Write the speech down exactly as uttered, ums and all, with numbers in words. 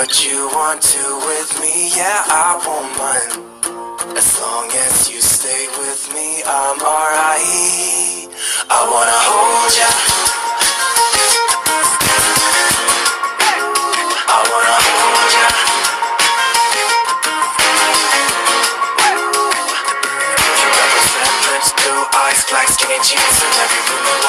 what you want to with me, yeah, I won't mind. As long as you stay with me, I'm alright. I wanna hold ya, I wanna hold ya. You represent lips, blue eyes, black skinny jeans, and every room